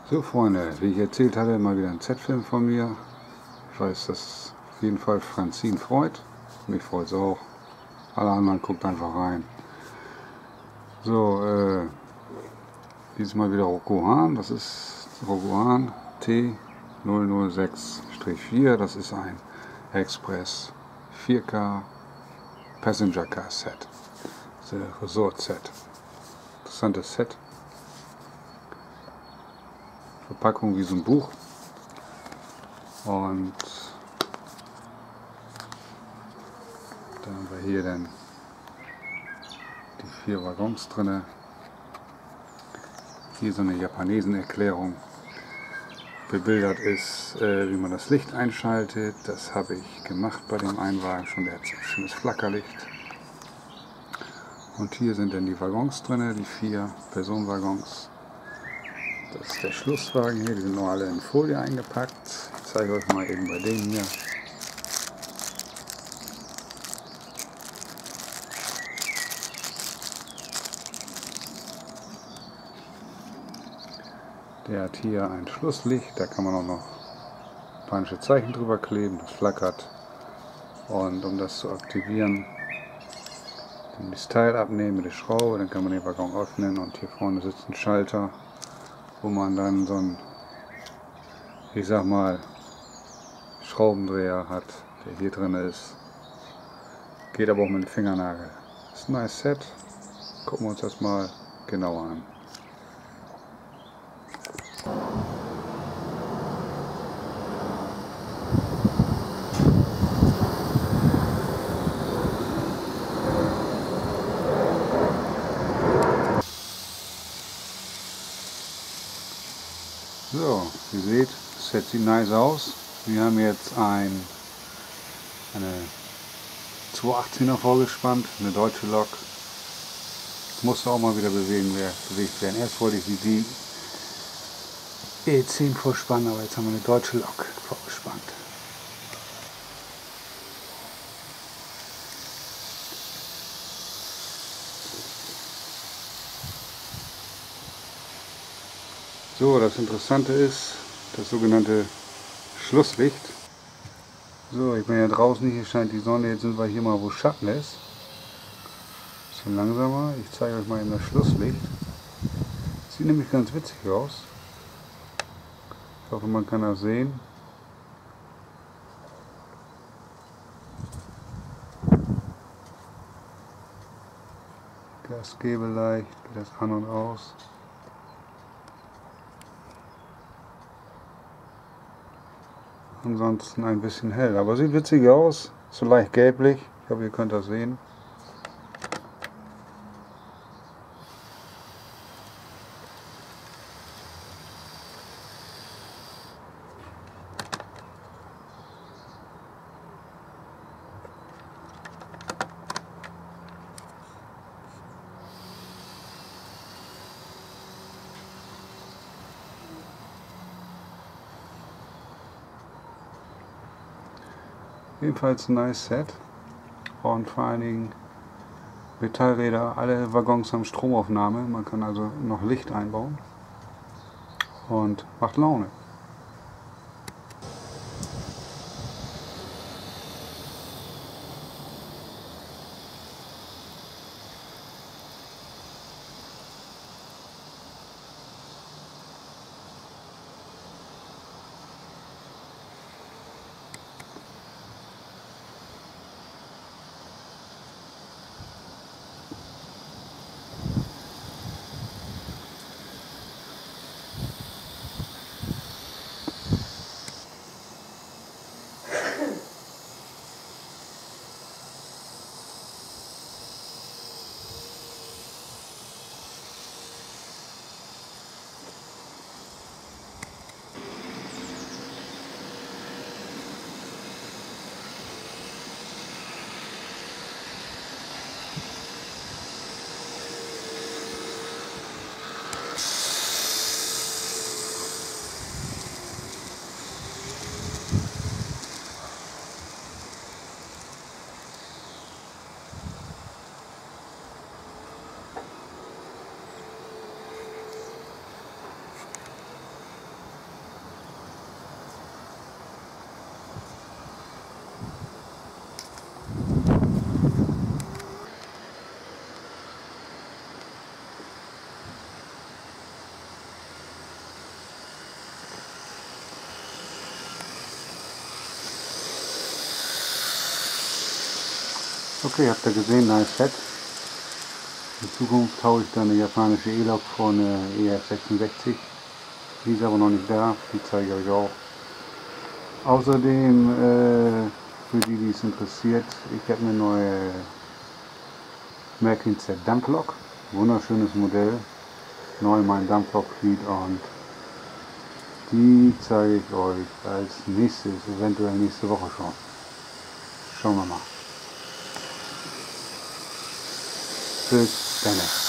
So Freunde, wie ich erzählt hatte, mal wieder ein Z-Film von mir. Ich weiß, dass auf jeden Fall Francine freut. Mich freut es auch. Alle anderen guckt einfach rein. So, dieses Mal wieder Rokuhan. Das ist Rokuhan T006-4. Das ist ein Express 4K Passenger Car Set. Das ist ein Resort Set. Interessantes Set. Verpackung wie so ein Buch. Und da haben wir hier dann die 4 Waggons drin. Hier so eine Japanesenerklärung. Bebildert ist, wie man das Licht einschaltet. Das habe ich gemacht bei dem einen Wagen schon. Der hat so ein schönes Flackerlicht. Und hier sind dann die Waggons drin, die 4 Personenwaggons. Das ist der Schlusswagen hier, die sind noch alle in Folie eingepackt. Ich zeige euch mal eben bei denen hier. Der hat hier ein Schlusslicht, da kann man auch noch japanische Zeichen drüber kleben, das flackert. Und um das zu aktivieren, dann das Teil abnehmen mit der Schraube, dann kann man den Waggon öffnen und hier vorne sitzt ein Schalter, wo man dann so einen, ich sag mal, Schraubendreher hat, der hier drin ist. Geht aber auch mit dem Fingernagel. Das ist ein nice Set. Gucken wir uns das mal genauer an. So, ihr seht, das Set sieht nice aus. Wir haben jetzt eine 218er vorgespannt, eine deutsche Lok. Das musste auch mal wieder bewegt werden. Erst wollte ich die E10 vorspannen, aber jetzt haben wir eine deutsche Lok vorgespannt. So, das Interessante ist das sogenannte Schlusslicht. So, ich bin ja draußen, hier scheint die Sonne, jetzt sind wir hier mal, wo Schatten ist. Bisschen langsamer, ich zeige euch mal eben das Schlusslicht. Sieht nämlich ganz witzig aus. Ich hoffe, man kann das sehen. Gas gebe leicht, geht das an und aus. Ansonsten ein bisschen hell, aber sieht witzig aus, so leicht gelblich. Ich hoffe, ihr könnt das sehen. Jedenfalls ein nice Set und vor allen Dingen Metallräder, alle Waggons haben Stromaufnahme, man kann also noch Licht einbauen und macht Laune. Okay, habt ihr gesehen, nice Set. In Zukunft tausche ich dann eine japanische E-Lok vor eine EF66. Die ist aber noch nicht da, die zeige ich euch auch. Außerdem, für die, die es interessiert, ich habe eine neue Märklin Z Dampflok. Wunderschönes Modell. Neu mein Dampflok-Fleet und die zeige ich euch als nächstes, eventuell nächste Woche schon. Schauen wir mal. Bis dann.